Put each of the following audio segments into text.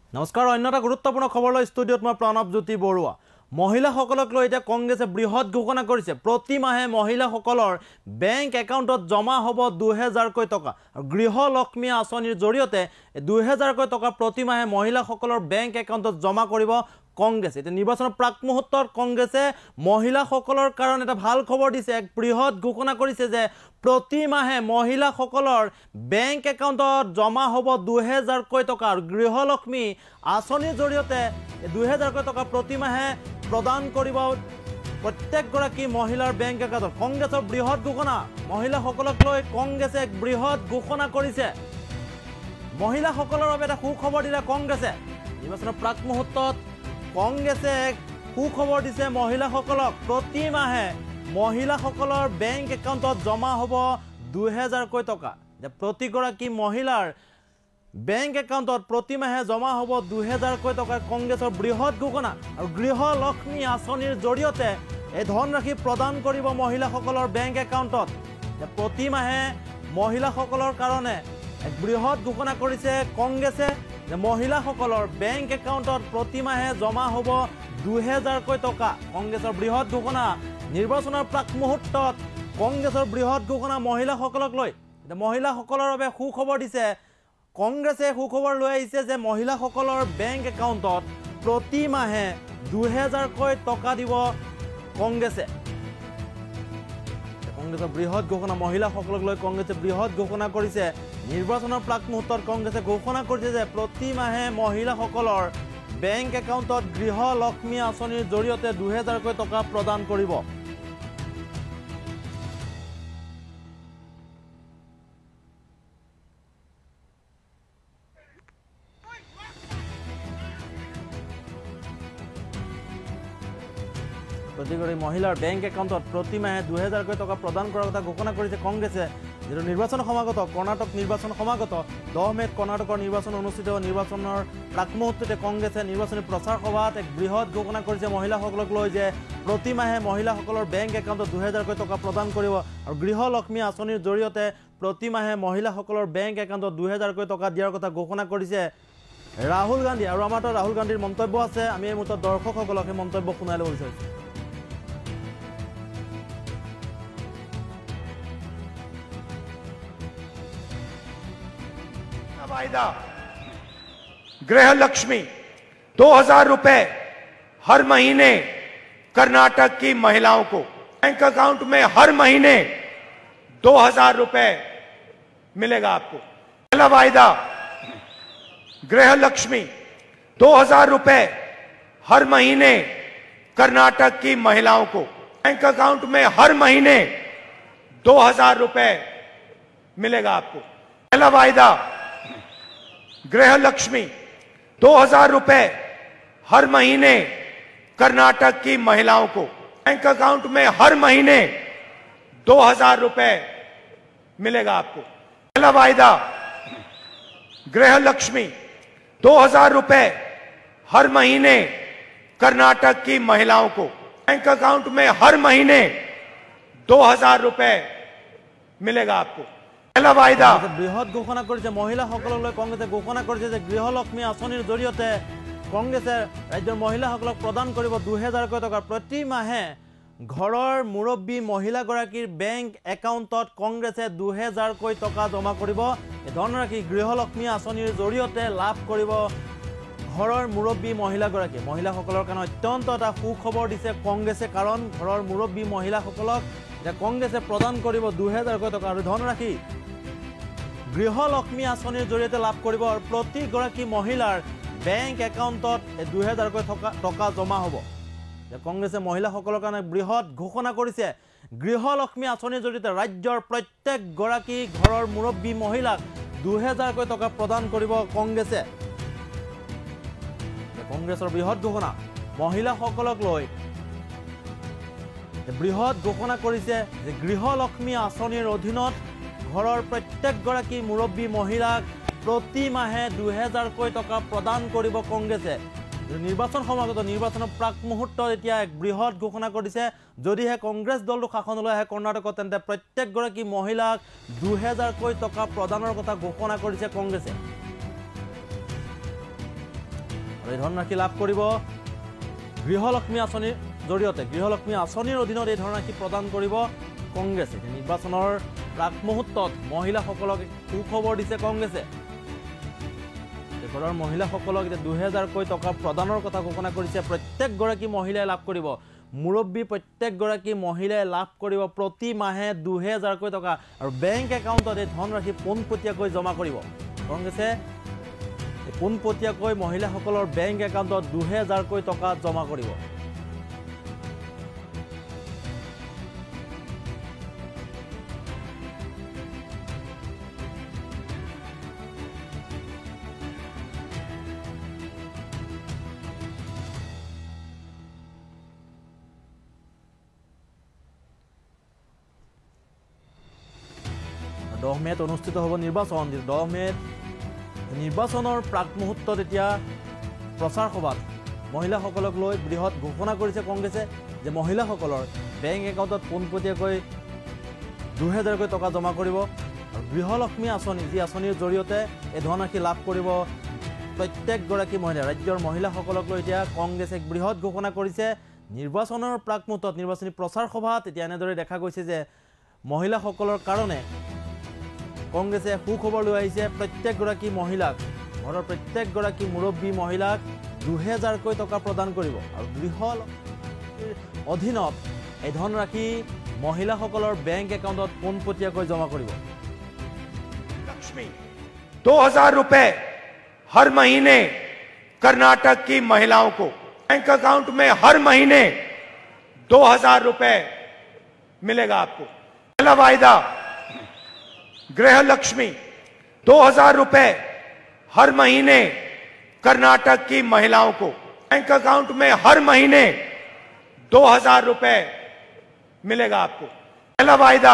নমস্কাৰ অন্য এটা গুৰুত্বপূৰ্ণ খবৰলৈ ষ্টুডিঅ'ত মই প্ৰণৱজ্যোতি বৰুৱা মহিলাসকলক লৈ এতিয়া কংগ্ৰেছে বৃহৎ ঘোষণা কৰিছে প্ৰতি মাহে মহিলাসকলৰ বেংক একাউণ্টত জমা হ'ব 2000 কৈ টকা আৰু গৃহলক্ষ্মী আঁচনিৰ জৰিয়তে 2000 কৈ টকা প্ৰতি মাহে মহিলাসকলৰ বেংক একাউণ্টত জমা কৰিব কংগ্ৰেছে এতিয়া নিৰ্বাচনৰ প্ৰাক মুহূৰ্তত কংগ্ৰেছে মহিলাসকলৰ কাৰণে এটা ভাল খবৰ দিছে এক বৃহৎ ঘোষণা কৰিছে যে প্ৰতি মাহে মহিলাসকলৰ বেংক একাউণ্টত জমা হ'ব 2000 কৈ টকা আৰু গৃহলক্ষ্মী আঁচনিৰ জৰিয়তে 2000 কৈ টকা প্ৰতি মাহে প্ৰদান কৰিব প্ৰত্যেকগৰাকী মহিলাৰ বেংক একাউণ্টত কংগ্ৰেছৰ বৃহৎ ঘোষণা মহিলাসকলক লৈ কংগ্ৰেছে এক বৃহৎ ঘোষণা কৰিছে মহিলাসকলৰ বাবে এটা সুখবৰ দিলে কংগ্ৰেছে নিৰ্বাচনৰ প্ৰাক মুহূৰ্তত কংগ্ৰেছে এক সুখবৰ দিছে মহিলাসকলক প্ৰতি মাহে মহিলাসকলৰ বেংক একাউণ্টত জমা হ'ব 2000 কৈ টকা যে প্ৰতিগৰাকী মহিলাৰ বেংক একাউণ্টত প্ৰতি মাহে জমা হ'ব 2000 কৈ টকা কংগ্ৰেছৰ বৃহৎ ঘোষণা আৰু গৃহলক্ষ্মী আঁচনিৰ জৰিয়তে এই ধনৰাশি প্ৰদান কৰিব মহিলাসকলৰ বেংক একাউণ্টত যে প্ৰতি মাহে মহিলাসকলৰ কাৰণে এক বৃহৎ ঘোষণা কৰিছে কংগ্ৰেছে যে মহিলাসকলৰ বেংক একাউণ্টত প্ৰতি মাহে জমা হ'ব 2000 কৈ টকা কংগ্ৰেছৰ বৃহৎ ঘোষণা নিৰ্বাচনৰ প্ৰাক মুহূৰ্তত কংগ্ৰেছৰ বৃহৎ ঘোষণা মহিলাসকলক লৈ মহিলাসকলৰ বাবে সুখবৰ দিছে কংগ্ৰেছে সুখবৰ লৈ আহিছে যে মহিলাসকলৰ বেংক একাউণ্টত প্ৰতি মাহে 2000 কৈ টকা দিব কংগ্ৰেছে কংগ্ৰেছৰ বৃহৎ ঘোষণা মহিলাসকলক লৈ কংগ্ৰেছে বৃহৎ ঘোষণা কৰিছে নিৰ্বাচনৰ প্ৰাক মুহূৰ্তত কংগ্ৰেছে ঘোষণা কৰিছে যে প্ৰতি মাহে মহিলাসকলৰ বেংক একাউণ্টত গৃহলক্ষ্মী আঁচনিৰ জৰিয়তে 2000 কৈ টকা প্ৰদান কৰিব প্ৰতিগৰাকী মহিলাৰ বেংক একাউণ্টত প্ৰতি মাহে 2000 কৈ টকা প্ৰদান কৰাৰ কথা ঘোষণা কৰিছে কংগ্ৰেছে যেটো নিৰ্বাচন সমাগত কৰ্ণাটক নিৰ্বাচন সমাগত 10 মেত কৰ্ণাটকৰ নিৰ্বাচন অনুষ্ঠিত নিৰ্বাচনৰ প্ৰাক মুহূৰ্ততে কংগ্ৰেছে নিৰ্বাচনী প্ৰচাৰ সভাত এক বৃহৎ ঘোষণা কৰিছে মহিলাসকলক লৈ যে প্ৰতি মাহে মহিলাসকলৰ বেংক একাউণ্টত 2000 কৈ টকা প্ৰদান কৰিব আৰু গৃহলক্ষ্মী আঁচনিৰ জৰিয়তে প্ৰতি মাহে মহিলাসকলৰ বেংক একাউণ্টত 2000 কৈ টকা দিয়াৰ কথা ঘোষণা কৰিছে ৰাহুল গান্ধী আৰু আমাৰ ৰাহুল গান্ধীৰ মন্তব্য আছে আমি এই মুহূৰ্তত দৰ্শকসকলক এই মন্তব্য শুনাই ল'ব বিচাৰিছো वायदा गृह लक्ष्मी 2000 रुपए हर महीने कर्नाटक की महिलाओं को बैंक अकाउंट में हर महीने 2000 रुपए मिलेगा आपको पहला वायदा गृह लक्ष्मी 2000 रुपए हर महीने कर्नाटक की महिलाओं को बैंक अकाउंट में हर महीने 2000 रुपए मिलेगा आपको पहला वायदा गृह लक्ष्मी 2000 रुपए हर महीने कर्नाटक की महिलाओं को बैंक अकाउंट में हर महीने 2000 रुपए मिलेगा आपको पहला वायदा गृह लक्ष्मी 2000 रुपए हर महीने कर्नाटक की महिलाओं को बैंक अकाउंट में हर महीने 2000 रुपए मिलेगा आपको पहला वायदा বৃহৎ ঘোষণা কৰিছে মহিলাসকলক লৈ কংগ্ৰেছে ঘোষণা কৰিছে যে গৃহলক্ষ্মী আঁচনিৰ জৰিয়তে কংগ্ৰেছে ৰাজ্যৰ মহিলাসকলক প্ৰদান কৰিব 2000 কৈ টকা প্ৰতি মাহে ঘৰৰ মুৰব্বী মহিলাগৰাকীৰ বেংক একাউণ্টত কংগ্ৰেছে 2000 কৈ টকা জমা কৰিব এই ধনৰাশি গৃহলক্ষ্মী আঁচনিৰ জৰিয়তে লাভ কৰিব ঘৰৰ মুৰব্বী মহিলাগৰাকী মহিলাসকলৰ কাৰণে অত্যন্ত এটা সুখবৰ দিছে কংগ্ৰেছে কাৰণ ঘৰৰ মুৰব্বী মহিলাসকলক যে কংগ্ৰেছে প্ৰদান কৰিব 2000 কৈ টকা আৰু ধনৰাশি গৃহলক্ষ্মী আঁচনিৰ জৰিয়তে লাভ কৰিব আৰু প্ৰতিগৰাকী মহিলাৰ বেংক একাউণ্টত 2000 কৈ টকা জমা হ'ব যে কংগ্ৰেছে মহিলাসকলৰ কাৰণে বৃহৎ ঘোষণা কৰিছে গৃহলক্ষ্মী আঁচনিৰ জৰিয়তে ৰাজ্যৰ প্ৰত্যেকগৰাকী ঘৰৰ মুৰব্বী মহিলাক 2000 কৈ টকা প্ৰদান কৰিব কংগ্ৰেছে কংগ্ৰেছৰ বৃহৎ ঘোষণা মহিলাসকলক লৈ বৃহৎ ঘোষণা কৰিছে যে গৃহলক্ষ্মী আঁচনিৰ অধীনত ঘৰৰ প্ৰত্যেকগৰাকী মুৰব্বী মহিলাক প্ৰতি মাহে 2000 কৈ টকা প্ৰদান কৰিব কংগ্ৰেছে নিৰ্বাচন সমাগত নিৰ্বাচনৰ প্ৰাক মুহূৰ্তত এতিয়া এক বৃহৎ ঘোষণা কৰিছে যদিহে কংগ্ৰেছ দলটো শাসনলৈ আহে কৰ্ণাটকত তেন্তে প্ৰত্যেকগৰাকী মহিলাক 2000 কৈ টকা প্ৰদানৰ কথা ঘোষণা কৰিছে কংগ্ৰেছে এই ধনৰাশি লাভ কৰিব গৃহলক্ষ্মী আঁচনিৰ জৰিয়তে। গৃহলক্ষ্মী আঁচনিৰ অধীনত এই ধনৰাশি প্ৰদান কৰিব কংগ্ৰেছে। নিৰ্বাচনৰ প্ৰাক মুহূৰ্তত মহিলাসকলক সুখবৰ দিছে কংগ্ৰেছে। দেশৰ মহিলাসকলক এতিয়া 2000কৈ টকা প্ৰদানৰ কথা ঘোষণা কৰিছে। প্ৰত্যেকগৰাকী মহিলাই লাভ কৰিব, মুৰব্বী প্ৰত্যেকগৰাকী মহিলাই লাভ কৰিব প্ৰতি মাহে 2000কৈ টকা আৰু বেংক একাউণ্টত এই ধনৰাশি পোনপটীয়াকৈ জমা কৰিব কংগ্ৰেছে। পোনপটীয়াকৈ মহিলাসকলৰ বেংক একাউণ্টত 2000কৈ টকা জমা কৰিব। মেত অনুষ্ঠিত হ'ব নিৰ্বাচন। 10 মেত নিৰ্বাচনৰ প্ৰাক মুহূৰ্তত এতিয়া প্ৰচাৰ সভাত মহিলাসকলক লৈ বৃহৎ ঘোষণা কৰিছে কংগ্ৰেছে যে মহিলাসকলৰ বেংক একাউণ্টত পোনপটীয়াকৈ 2000কৈ টকা জমা কৰিব আৰু গৃহলক্ষ্মী আঁচনি, যি আঁচনিৰ জৰিয়তে এই ধনৰাশি লাভ কৰিব প্ৰত্যেকগৰাকী মহিলা। ৰাজ্যৰ মহিলাসকলক লৈ এতিয়া কংগ্ৰেছে এক বৃহৎ ঘোষণা কৰিছে নিৰ্বাচনৰ প্ৰাক মুহূৰ্তত। নিৰ্বাচনী প্ৰচাৰ সভাত এতিয়া এনেদৰে দেখা গৈছে যে মহিলাসকলৰ কাৰণে কংগ্ৰেছে সুখবৰ লৈ আহিছে। প্ৰত্যেকগৰাকী মহিলাক, ঘৰৰ প্ৰত্যেকগৰাকী মুৰব্বী মহিলাক 2000কৈ টকা প্ৰদান কৰিব আৰু গৃহলক্ষ্মীৰ অধীনত এই ধনৰাশি মহিলাসকলৰ বেংক একাউণ্টত পোনপটীয়াকৈ জমা কৰিব। लक्ष्मी 2000 रुपए हर महीने कर्नाटक की महिलाओं को बैंक अकाउंट में हर महीने 2000 रुपए मिलेगा आपको। पहला वायदा गृह लक्ष्मी 2000 रुपए हर महीने कर्नाटक की महिलाओं को बैंक अकाउंट में हर महीने 2000 रुपए मिलेगा आपको। पहला वायदा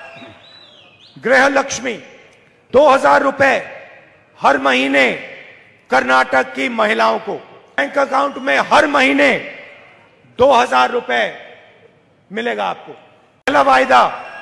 गृह लक्ष्मी 2000 रुपए हर महीने कर्नाटक की महिलाओं को बैंक अकाउंट में हर महीने 2000 रुपए मिलेगा आपको। पहला वायदा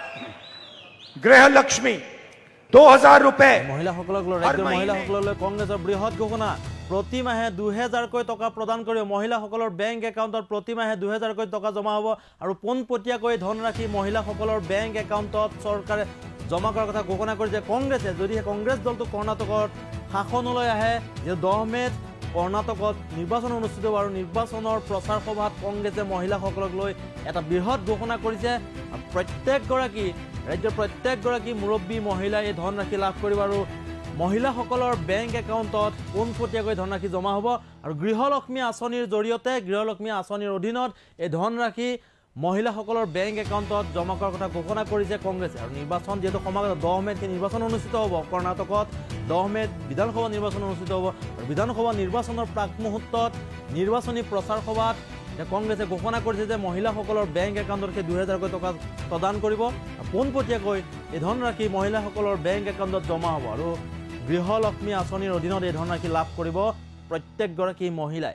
गृह लक्ष्मी 2000 रुपए মহিলাসকলক লৈ ৰাজ্যৰ মহিলাসকললৈ কংগ্ৰেছৰ বৃহৎ ঘোষণা। প্ৰতি মাহে 2000কৈ টকা প্ৰদান কৰিব। মহিলাসকলৰ বেংক একাউণ্টত প্ৰতি মাহে 2000কৈ টকা জমা হ'ব আৰু পোনপটীয়াকৈ ধনৰাশি মহিলাসকলৰ বেংক একাউণ্টত চৰকাৰে জমা কৰাৰ কথা ঘোষণা কৰিছে কংগ্ৰেছে। যদিহে কংগ্ৰেছ দলটো কৰ্ণাটকত শাসনলৈ আহে, যে 10 মেত কৰ্ণাটকত নিৰ্বাচন অনুষ্ঠিত হ'ব আৰু নিৰ্বাচনৰ প্ৰচাৰ সভাত কংগ্ৰেছে মহিলাসকলক লৈ এটা বৃহৎ ঘোষণা কৰিছে। প্ৰত্যেকগৰাকী ৰাজ্যৰ প্ৰত্যেকগৰাকী মুৰব্বী মহিলাই এই ধনৰাশি লাভ কৰিব আৰু মহিলাসকলৰ বেংক একাউণ্টত পোনপটীয়াকৈ ধনৰাশি জমা হ'ব আৰু গৃহলক্ষ্মী আঁচনিৰ জৰিয়তে, গৃহলক্ষ্মী আঁচনিৰ অধীনত এই ধনৰাশি মহিলাসকলৰ বেংক একাউণ্টত জমা কৰাৰ কথা ঘোষণা কৰিছে কংগ্ৰেছে। আৰু নিৰ্বাচন যিহেতু সমাগত 10 মেত নিৰ্বাচন অনুষ্ঠিত হ'ব কৰ্ণাটকত, 10 মেত বিধানসভা নিৰ্বাচন অনুষ্ঠিত হ'ব আৰু বিধানসভা নিৰ্বাচনৰ প্ৰাক মুহূৰ্তত নিৰ্বাচনী প্ৰচাৰ সভাত কংগ্ৰেছে ঘোষণা কৰিছে যে মহিলাসকলৰ বেংক একাউণ্টত সেই 2000কৈ টকা প্ৰদান কৰিব। পোনপটীয়াকৈ এই ধনৰাশি মহিলাসকলৰ বেংক একাউণ্টত জমা হ'ব আৰু গৃহলক্ষ্মী আঁচনিৰ অধীনত এই ধনৰাশি লাভ কৰিব প্ৰত্যেকগৰাকী মহিলাই।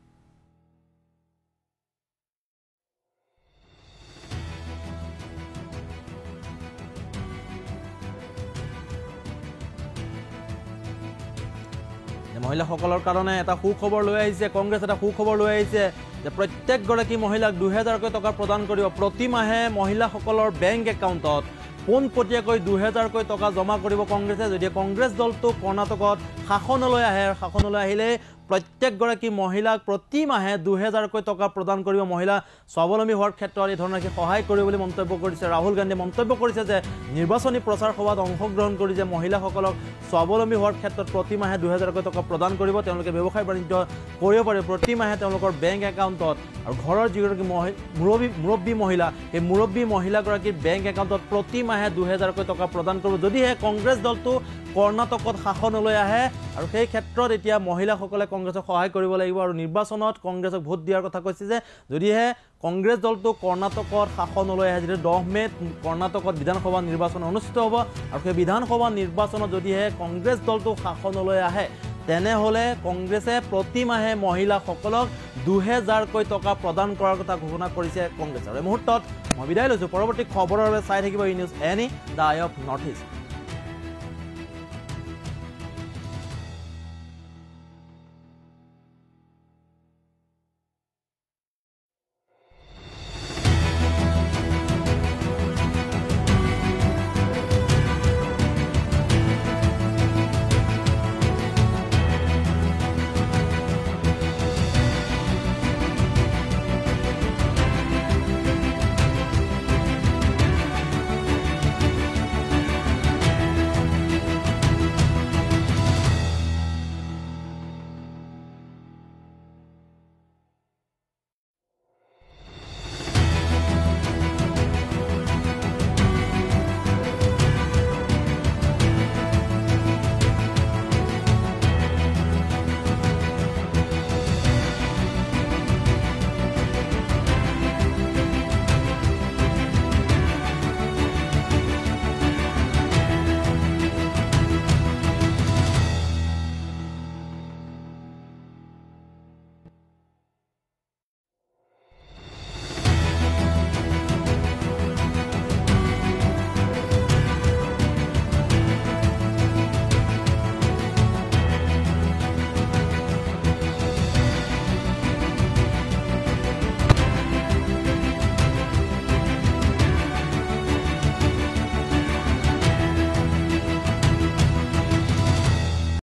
মহিলাসকলৰ কাৰণে এটা সুখবৰ লৈ আহিছে কংগ্ৰেছ। এটা সুখবৰ লৈ আহিছে যে প্ৰত্যেকগৰাকী মহিলাক 2000কৈ টকা প্ৰদান কৰিব। প্ৰতি মাহে মহিলাসকলৰ বেংক একাউণ্টত পোনপটীয়াকৈ 2000কৈ টকা জমা কৰিব কংগ্ৰেছে। যদি কংগ্ৰেছ দলটো কৰ্ণাটকত শাসনলৈ আহে, শাসনলৈ আহিলে প্ৰত্যেকগৰাকী মহিলাক প্ৰতি মাহে 2000কৈ টকা প্ৰদান কৰিব। মহিলা স্বাৱলম্বী হোৱাৰ ক্ষেত্ৰত এই ধৰণে সহায় কৰিব বুলি মন্তব্য কৰিছে ৰাহুল গান্ধীয়ে। মন্তব্য কৰিছে যে নিৰ্বাচনী প্ৰচাৰ সভাত অংশগ্ৰহণ কৰি যে মহিলাসকলক স্বাৱলম্বী হোৱাৰ ক্ষেত্ৰত প্ৰতি মাহে 2000কৈ টকা প্ৰদান কৰিব। তেওঁলোকে ব্যৱসায় বাণিজ্য কৰিব পাৰে প্ৰতি মাহে তেওঁলোকৰ বেংক একাউণ্টত আৰু ঘৰৰ যিগৰাকী মুৰব্বী মহিলা, সেই মুৰব্বী মহিলাগৰাকীৰ বেংক একাউণ্টত প্ৰতি মাহে 2000কৈ টকা প্ৰদান কৰিব যদিহে কংগ্ৰেছ দলটো কৰ্ণাটকত শাসনলৈ আহে। আৰু সেই ক্ষেত্ৰত এতিয়া মহিলাসকলে কংগ্ৰেছক সহায় কৰিব লাগিব আৰু নিৰ্বাচনত কংগ্ৰেছক ভোট দিয়াৰ কথা কৈছে যে যদিহে কংগ্ৰেছ দলটো কৰ্ণাটকত শাসনলৈ আহে, যেতিয়া 10 মেত কৰ্ণাটকত বিধানসভা নিৰ্বাচন অনুষ্ঠিত হ'ব আৰু সেই বিধানসভা নিৰ্বাচনত যদিহে কংগ্ৰেছ দলটো শাসনলৈ আহে তেনেহ'লে কংগ্ৰেছে প্ৰতি মাহে মহিলাসকলক 2000কৈ টকা প্ৰদান কৰাৰ কথা ঘোষণা কৰিছে কংগ্ৰেছে। আৰু এই মুহূৰ্তত মই বিদায় লৈছোঁ। পৰৱৰ্তী খবৰৰ বাবে চাই থাকিব ই নিউজ এনি, the eye of North east.